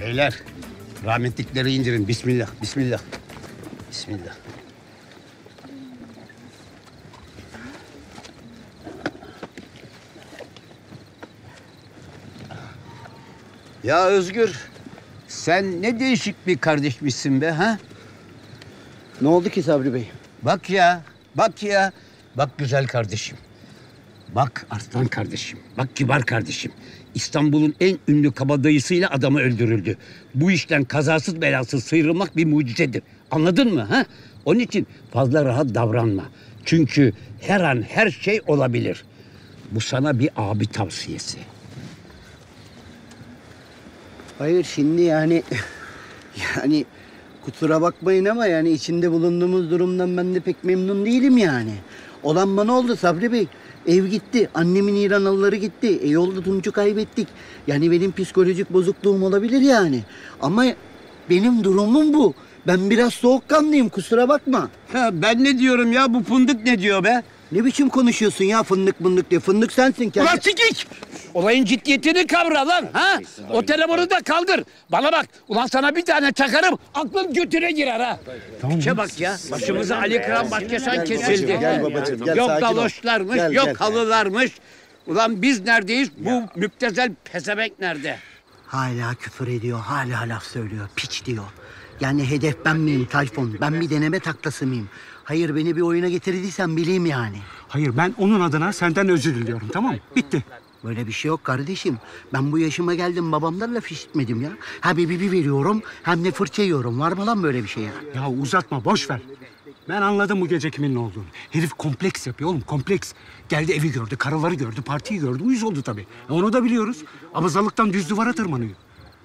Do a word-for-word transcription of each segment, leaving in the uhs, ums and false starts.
Beyler, rahmetlikleri indirin. Bismillah, bismillah. Bismillah. Ya Özgür, sen ne değişik bir kardeşmişsin be ha? Ne oldu ki Sabri Bey? Bak ya, bak ya. Bak güzel kardeşim. Bak arslan kardeşim. Bak kibar kardeşim. İstanbul'un en ünlü kabadayısıyla adamı öldürüldü. Bu işten kazasız belasız sıyrılmak bir mucizedir. Anladın mı ha? Onun için fazla rahat davranma. Çünkü her an her şey olabilir. Bu sana bir abi tavsiyesi. Hayır şimdi yani... yani kusura bakmayın ama yani içinde bulunduğumuz durumdan ben de pek memnun değilim yani. Olan bana oldu Sabri Bey. Ev gitti, annemin İranalıları gitti. E yolda Tunç'u kaybettik. Yani benim psikolojik bozukluğum olabilir yani. Ama benim durumum bu. Ben biraz soğukkanlıyım, kusura bakma. Ha, ben ne diyorum ya, bu fındık ne diyor be? Ne biçim konuşuyorsun ya fındık mındık diye? Fındık sensin kendi. Ulan sikik! Olayın ciddiyetini kavra lan ha! O telefonu da kaldır. Bana bak, ulan sana bir tane çakarım, aklın götüne girer ha. Tamam. İşe bak ya, başımıza Ali Kıran Başkesan kesildi. Gel babacığım, gel, yok sakin ol. galoşlarmış, Gel, yok gel. halılarmış. Ulan biz neredeyiz, bu müptezel pezevenk nerede? Hala küfür ediyor, hala laf söylüyor, piç diyor. Yani hedef ben miyim Tayfun? Ben bir deneme taklası mıyım? Hayır, beni bir oyuna getirdiysen bileyim yani. Hayır, ben onun adına senden özür diliyorum, tamam mı? Bitti. Böyle bir şey yok kardeşim. Ben bu yaşıma geldim, babamdan laf işitmedim ya. Ha bir bibi veriyorum, hem de fırça yiyorum. Var mı lan böyle bir şey ya? Ya uzatma, boş ver. Ben anladım bu gece kimin ne olduğunu. Herif kompleks yapıyor oğlum, kompleks. Geldi evi gördü, karıları gördü, partiyi gördü. Uyuz oldu tabii. E onu da biliyoruz. Abazalıktan düz duvara tırmanıyor.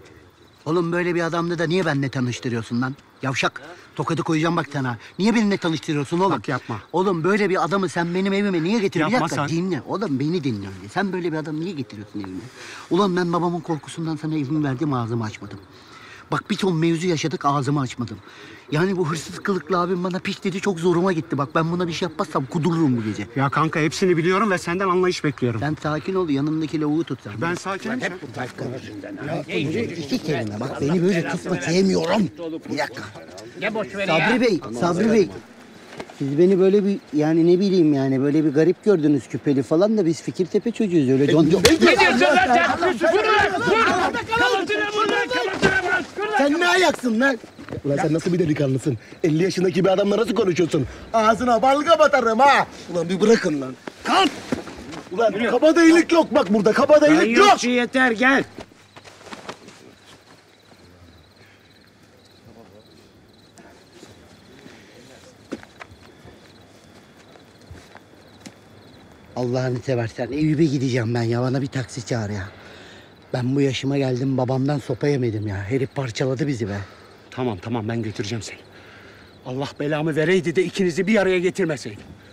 Oğlum böyle bir adamla da niye benimle tanıştırıyorsun lan? Yavşak, tokadı koyacağım bak sana. Niye benimle tanıştırıyorsun oğlum? Bak yapma. Oğlum böyle bir adamı sen benim evime niye getiriyorsun? Bir dakika Yapma sen. dinle. Oğlum beni dinle önce. Sen böyle bir adamı niye getiriyorsun evime? Ulan ben babamın korkusundan sana izin verdim, ağzımı açmadım. Bak bir ton mevzu yaşadık, ağzımı açmadım. Yani bu hırsız kılıklı abim bana piç dedi, çok zoruma gitti. Bak ben buna bir şey yapmazsam kudururum bu gece. Ya kanka hepsini biliyorum ve senden anlayış bekliyorum. Sen sakin ol, yanındaki lavuğu tut sen. Ben sakinim. Hep bu Tayfun yüzünden ha. İki kelime bak, beni böyle tutma, sevmiyorum. Bir dakika. Ne boş ver ya. Sabri Bey, Sabri Bey. Siz beni böyle bir yani ne bileyim yani böyle bir garip gördünüz, küpeli falan da biz Fikirtepe çocuğuyuz öyle don don. Ne diyorsun lan sen? Vur lan! Vur! Kalıtına vur lan! Kalıtına vur! Sen ne ayaksın lan? Ulan sen nasıl bir delikanlısın? elli yaşındaki bir adamla nasıl konuşuyorsun? Ağzına balga batarım ha! Ulan bir bırakın lan. Kalk! Ulan kabadayılık yok bak burada, kabadayılık yok! Yeter gel. Allah'ını seversen Eyüp'e gideceğim ben ya, bana bir taksi çağır ya. Ben bu yaşıma geldim, babamdan sopa yemedim ya. Herif parçaladı bizi be. Tamam tamam, ben götüreceğim seni. Allah belamı vereydi de ikinizi bir araya getirmeseydim.